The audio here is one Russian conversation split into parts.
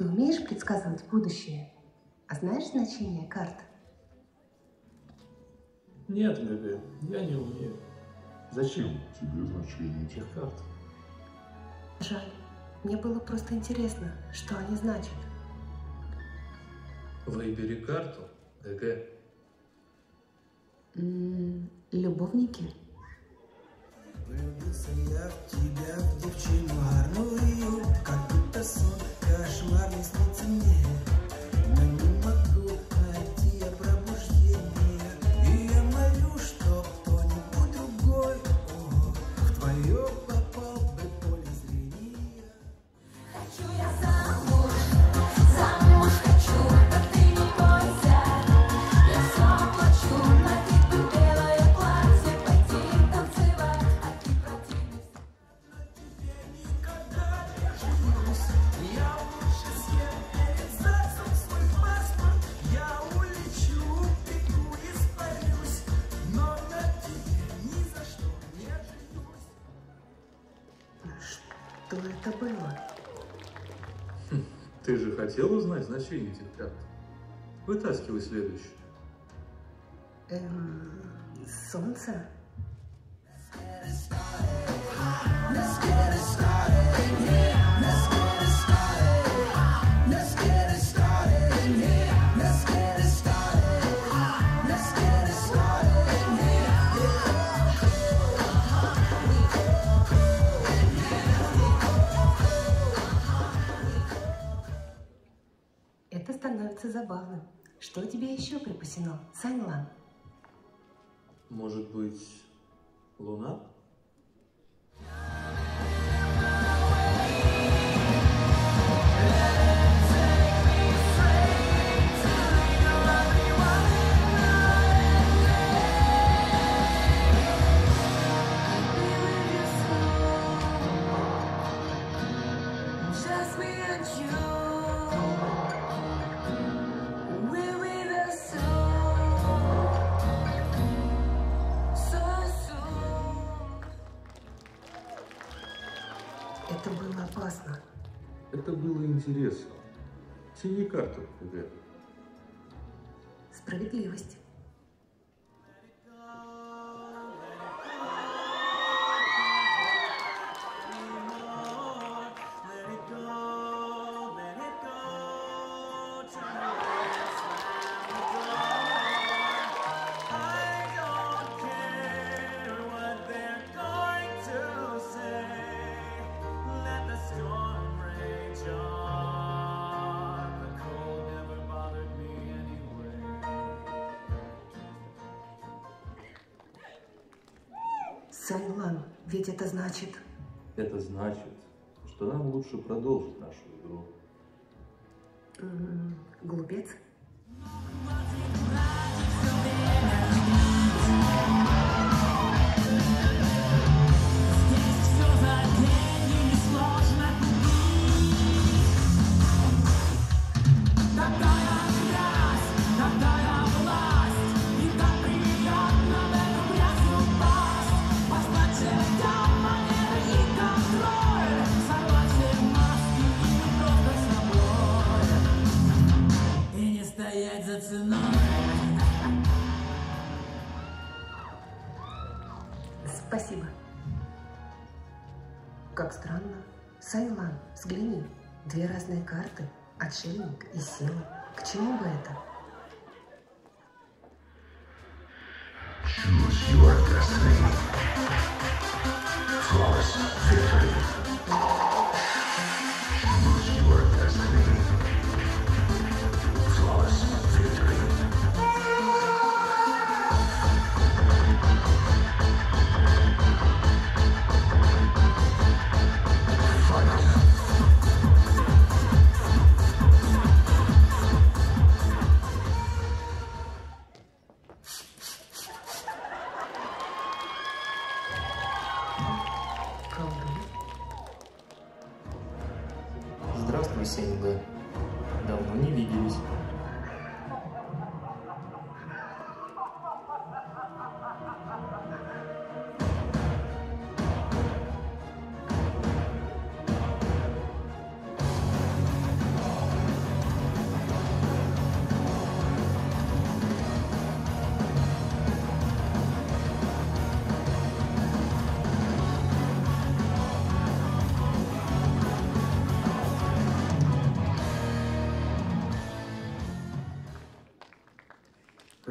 Ты умеешь предсказывать будущее? А знаешь значение карт? Нет, ГГ, я не умею. Зачем тебе значение этих карт? Жаль. Мне было просто интересно, что они значат. Выбери карту, ГГ. Любовники? Влюбился я в тебя, в девчину гарную, как будто сон кошмарный снится мне. Но не могу найти я пробуждение, и я молю, чтоб кто-нибудь другой в твое попал бы поле зрения. Хочу я замуж, замуж хочу, да ты не бойся. Я все оплачу, надеть белое платье, пойти танцевать, а ты противишься. На тебе никогда не женюсь, я лучше съем перед ЗАГСом свой паспорт. Я улечу, бегу, испарюсь, но на тебе ни за что не женюсь. Что это было? Ты же хотел узнать значение этих карт? Вытаскивай следующую. Солнце? Let's get it started in here. Let's get it started. Let's get it started in here. Let's get it started. Let's get it started in here. Это становится забавным. Что тебе еще припасено, Саньлан? Может быть, луна? Just me and you. We'll be there soon. So soon. Это было опасно. Это было интересно. Тяни карту, ГГ. Справедливость. Саньлан, ведь это значит... Это значит, что нам лучше продолжить нашу игру. Глупец? За ценой. Спасибо. Как странно. Саньлан, взгляни. Две разные карты. Отшельник и сила. К чему бы это? Choose your destiny. Flawless victory. Choose your destiny. Flawless victory. Fight. Здравствуй, Сеньга. Давно не виделись.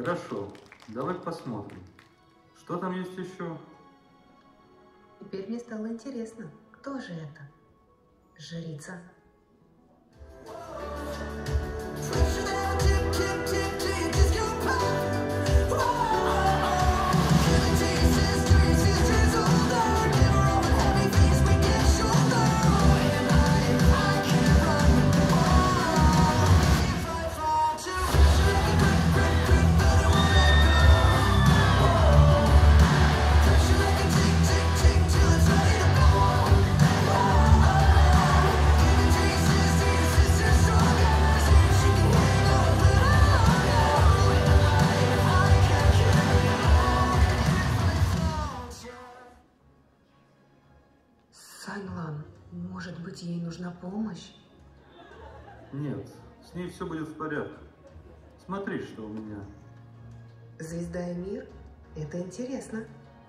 Хорошо, давай посмотрим. Что там есть еще? Теперь мне стало интересно, кто же это? Жрица. Саньлан, может быть, ей нужна помощь? Нет, с ней все будет в порядке. Смотри, что у меня. Звезда и мир? Это интересно.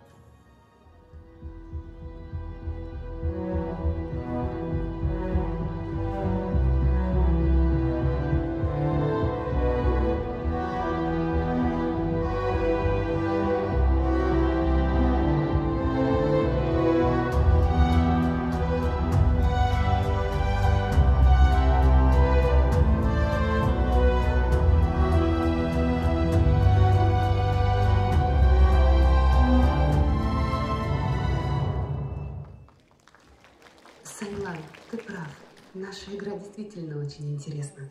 Саньлан, ты прав. Наша игра действительно очень интересна.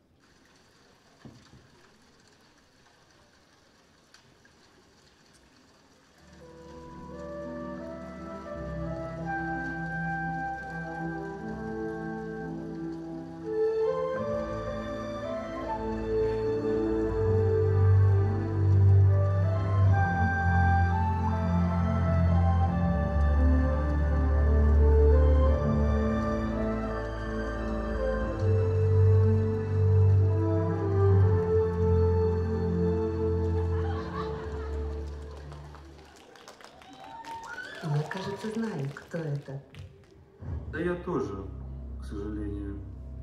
Я, кажется, знаю, кто это. Да я тоже, к сожалению.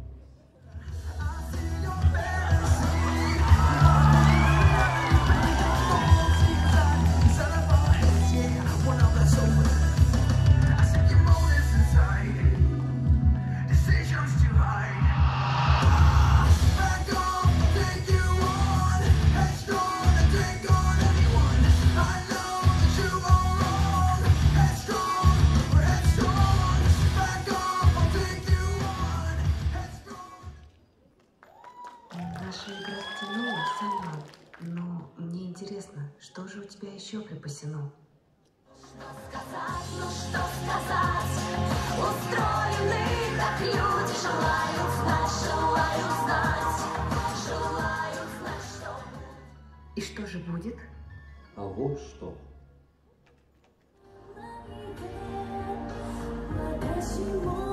Наша игра затянулась, Саньлан. Но мне интересно, что же у тебя еще припасено? Ну что сказать, устроены так люди, желают знать, что. И что же будет? А вот что. What does she want?